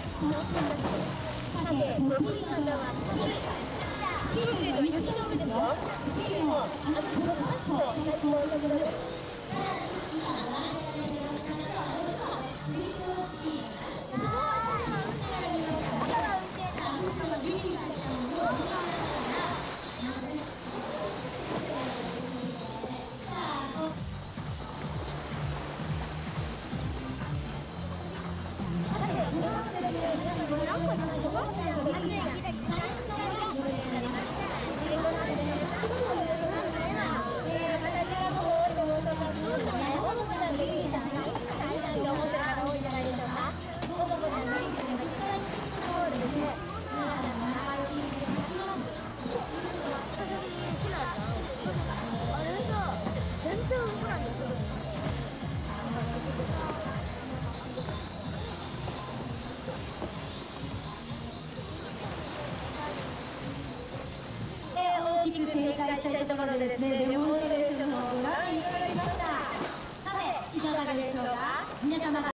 大きく正解したいところでですね、デモンストレーションをご覧いただきました。さて、いかがでしょうか。皆様